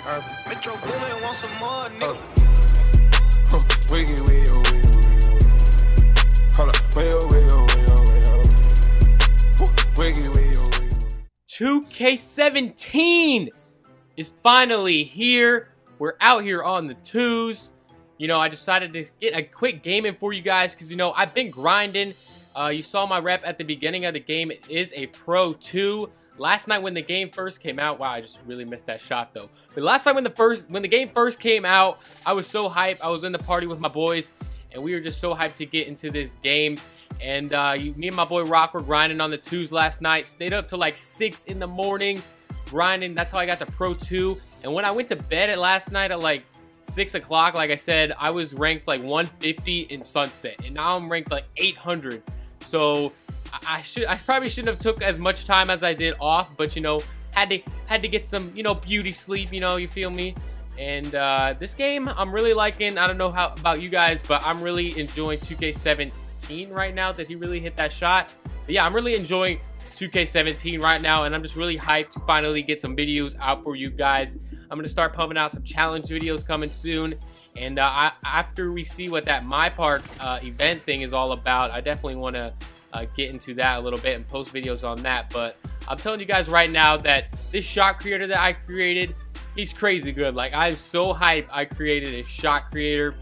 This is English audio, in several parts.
Metro Boomin want some more, nigga. Wiggy, hold up, wiggy. 2K17 is finally here. We're out here on the twos. You know, I decided to get a quick game in for you guys because, you know, I've been grinding. You saw my rep at the beginning of the game. It is a Pro 2. Last night when the game first came out, wow, I just really missed that shot though. But last night when the game first came out, I was so hyped. I was in the party with my boys, and we were just so hyped to get into this game. And me and my boy Rock were grinding on the twos last night. Stayed up till like 6 in the morning grinding. That's how I got the Pro 2. And when I went to bed at last night at like 6 o'clock, like I said, I was ranked like 150 in Sunset, and now I'm ranked like 800. So I probably shouldn't have took as much time as I did off, but you know, had to get some, you know, beauty sleep, you know, you feel me? And this game I'm really liking. I don't know how about you guys, but I'm really enjoying 2K17 right now. Did he really hit that shot? But yeah, I'm really enjoying 2K17 right now, and I'm just really hyped to finally get some videos out for you guys. I'm gonna start pumping out some challenge videos coming soon, and after we see what that Mypark event thing is all about, I definitely want to get into that a little bit and post videos on that. But I'm telling you guys right now that this shot creator that I created, he's crazy good. Like, I'm so hyped I created a shot creator.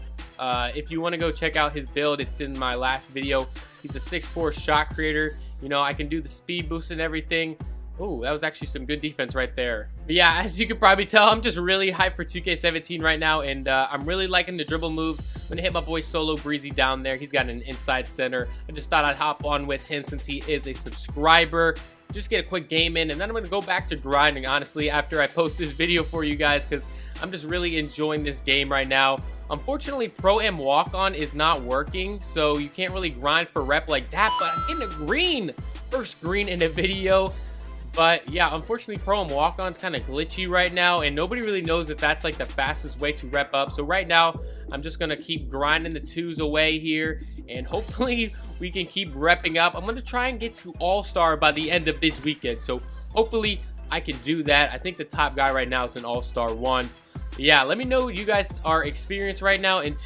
If you want to go check out his build, it's in my last video. He's a 6'4" shot creator. You know, I can do the speed boost and everything. Oh, that was actually some good defense right there. But yeah, as you can probably tell, I'm just really hyped for 2K17 right now, and I'm really liking the dribble moves. I'm gonna hit my boy Solo Breezy down there. He's got an inside center. I just thought I'd hop on with him since he is a subscriber. Just get a quick game in, and then I'm gonna go back to grinding, honestly, after I post this video for you guys, because I'm just really enjoying this game right now. Unfortunately, Pro-Am walk-on is not working, so you can't really grind for rep like that, but I'm getting a green. First green in a video. But yeah, unfortunately, Pro-Am walk-on's kind of glitchy right now, and nobody really knows if that's like the fastest way to rep up. So right now, I'm just gonna keep grinding the twos away here, and hopefully we can keep repping up. I'm gonna try and get to All-Star by the end of this weekend, so hopefully I can do that. I think the top guy right now is an All-Star 1. But yeah, let me know what you guys are experienced right now in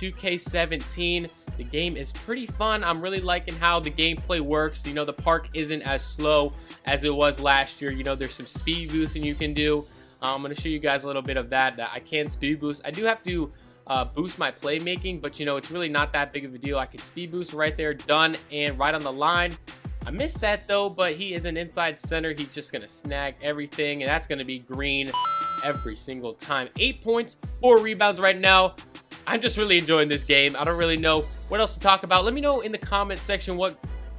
2K17. The game is pretty fun. I'm really liking how the gameplay works. You know, the park isn't as slow as it was last year. You know, there's some speed boosting you can do. I'm going to show you guys a little bit of that I can speed boost. I do have to boost my playmaking, but you know, it's really not that big of a deal. I can speed boost right there, done, and right on the line. I missed that though, but he is an inside center. He's just going to snag everything, and that's going to be green every single time. 8 points, 4 rebounds right now. I'm just really enjoying this game. I don't really know what else to talk about. Let me know in the comment section what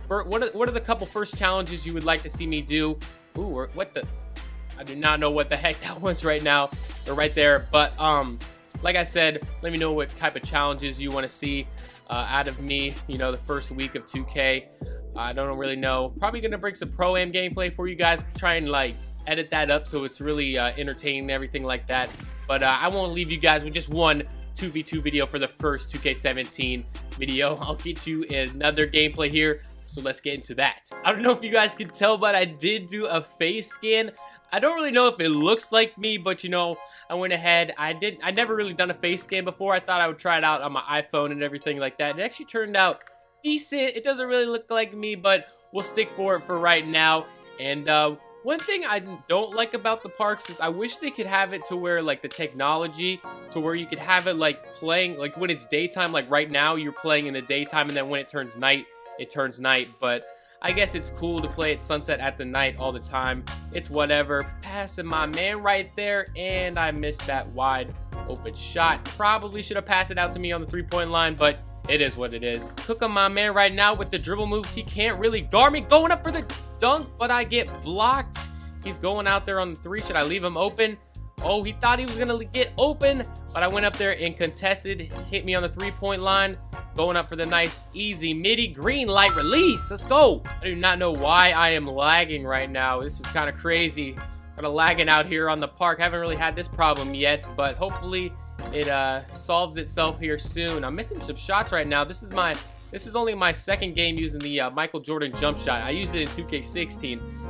are the couple first challenges you would like to see me do. Ooh, what the? I do not know what the heck that was right now. They're right there. But like I said, let me know what type of challenges you want to see out of me. You know, the first week of 2K. I don't really know. Probably gonna bring some Pro-Am gameplay for you guys. Try and like edit that up so it's really entertaining and everything like that. But I won't leave you guys with just one 2v2 video for the first 2K17 video. I'll get you another gameplay here, so let's get into that. I don't know if you guys can tell, but I did do a face scan. I don't really know if it looks like me, but you know, I went ahead. I never really done a face scan before. I thought I would try it out on my iPhone and everything like that. It actually turned out decent. It doesn't really look like me, but we'll stick for it for right now. And one thing I don't like about the parks is I wish they could have it to where like the technology to where you could have it like playing like when it's daytime, like right now you're playing in the daytime, and then when it turns night, it turns night. But I guess it's cool to play at sunset at the night all the time. It's whatever. Passing my man right there, and I missed that wide open shot. Probably should have passed it out to me on the 3-point line, but it is what it is. Cooking my man right now with the dribble moves. He can't really guard me. Going up for the dunk, but I get blocked. He's going out there on the 3. Should I leave him open? Oh, he thought he was gonna get open, but I went up there and contested. Hit me on the 3-point line. Going up for the nice, easy midi. Green light release. Let's go. I do not know why I am lagging right now. This is kind of crazy. Kind of lagging out here on the park. Haven't really had this problem yet, but hopefully it solves itself here soon. I'm missing some shots right now. This is only my second game using the Michael Jordan jump shot. I used it in 2K16.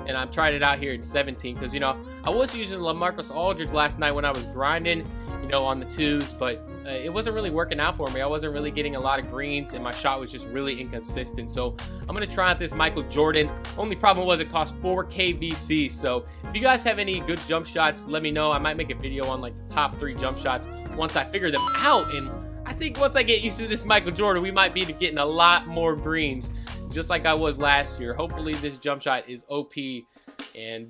and I've tried it out here in 17 because, you know, I was using LaMarcus Aldridge last night when I was grinding, you know, on the 2s, but it wasn't really working out for me. I wasn't really getting a lot of greens, and my shot was just really inconsistent. So I'm going to try out this Michael Jordan. Only problem was it cost 4K VC. So if you guys have any good jump shots, let me know. I might make a video on like the top 3 jump shots once I figure them out. And I think once I get used to this Michael Jordan, we might be getting a lot more greens, just like I was last year. Hopefully this jump shot is OP. And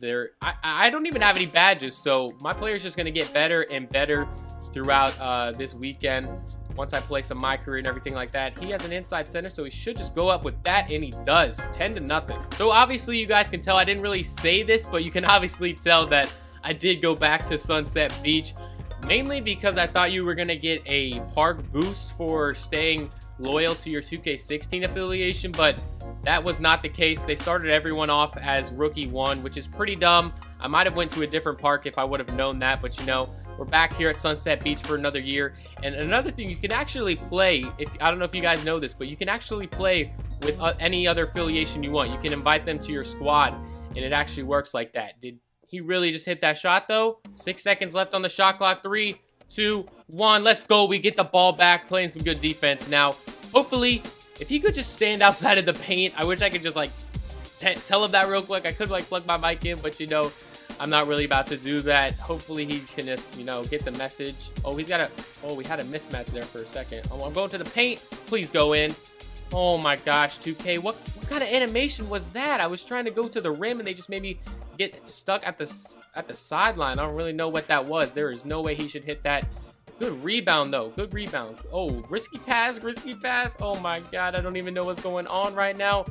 I don't even have any badges, so my player's just going to get better and better throughout this weekend. Once I play some My Career and everything like that, he has an inside center, so he should just go up with that, and he does. 10-0. So obviously you guys can tell I didn't really say this, but you can obviously tell that I did go back to Sunset Beach, mainly because I thought you were going to get a park boost for staying loyal to your 2K16 affiliation, but that was not the case. They started everyone off as Rookie 1, which is pretty dumb. I might have went to a different park if I would have known that, but you know, we're back here at Sunset Beach for another year. And another thing, you can actually play, I don't know if you guys know this, but you can actually play with any other affiliation you want. You can invite them to your squad, and it actually works like that. Did he really just hit that shot though? 6 seconds left on the shot clock. 3, 2, 1, let's go. We get the ball back, playing some good defense. Now, hopefully, if he could just stand outside of the paint, I wish I could just like tell him that real quick. I could like plug my mic in, but you know, I'm not really about to do that. Hopefully he can just, you know, get the message. Oh, he's got a, oh, we had a mismatch there for a second. Oh, I'm going to the paint. Please go in. Oh my gosh, 2K. What kind of animation was that? I was trying to go to the rim and they just made me get stuck at the sideline. I don't really know what that was. There is no way he should hit that. Good rebound though. Good rebound. Oh, risky pass, risky pass. Oh my god, I don't even know what's going on right now.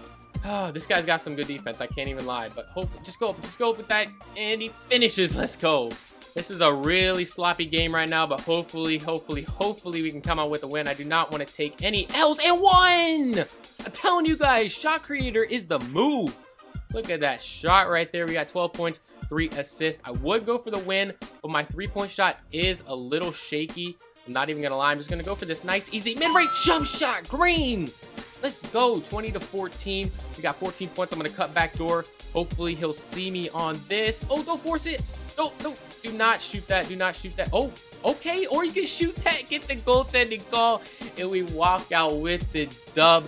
Oh, this guy's got some good defense. I can't even lie. But hopefully, just go up with that, and he finishes. Let's go. This is a really sloppy game right now, but hopefully we can come out with a win. I do not want to take any L's, and won! I'm telling you guys, shot creator is the move. Look at that shot right there. We got 12 points, 3 assists. I would go for the win, but my 3-point shot is a little shaky. I'm not even gonna lie. I'm just gonna go for this nice, easy mid-range jump shot. Green. Let's go. 20-14. We got 14 points. I'm gonna cut back door. Hopefully he'll see me on this. Oh, don't force it. No, do not shoot that. Do not shoot that. Oh, okay. Or you can shoot that, get the goaltending call, and we walk out with the dub.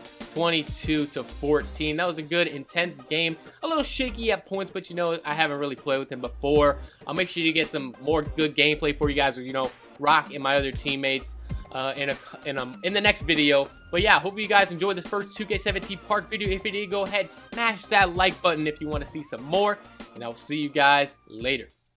22-14. That was a good, intense game. A little shaky at points, but you know, I haven't really played with him before. I'll make sure you get some more good gameplay for you guys, or you know, Rock and my other teammates in the next video. But yeah, hope you guys enjoyed this first 2K17 Park video. If you did, go ahead, smash that like button if you want to see some more, and I'll see you guys later.